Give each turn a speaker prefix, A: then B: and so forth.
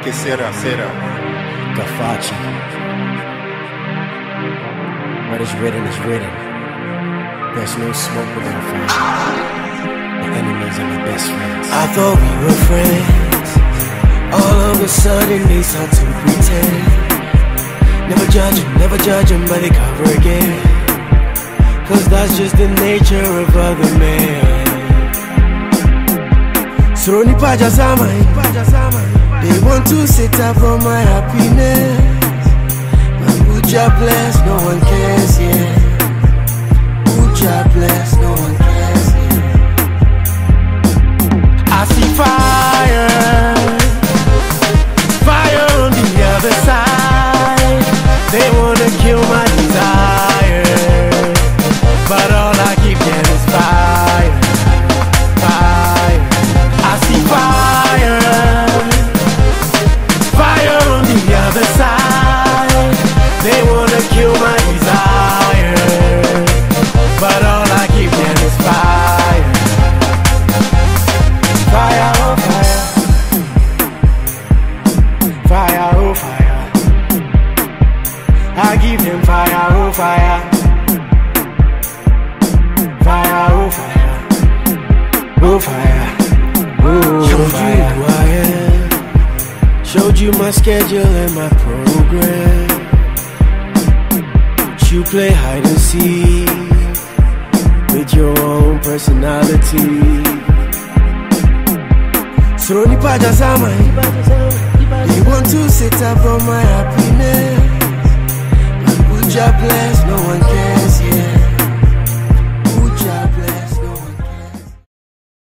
A: que será, será.
B: Gafachi. What is written is written. There's no smoke without fire. The enemies are my best friends. I thought we were friends. All of a sudden they start to pretend. Never judge them, but they cover again. Cause that's just the nature of other men. Suroni pajazama, they want to sit up for my happiness. But Uja bless, no one cares, yeah. Uja bless, no one cares, yeah. I see fire, fire on the other side. They wanna kill my desire, but all I keep getting is fire, fire. I see fire, fire on the other side. They wanna kill my desire, but all I keep getting is fire, fire, oh fire, fire, oh fire. I give them fire, oh fire, fire, oh fire, oh fire, oh fire. Who I am, showed you my schedule and my program. You play hide and seek with your own personality. Suroni pajazama, they want to sit up on my happiness. Uja bless, no one cares.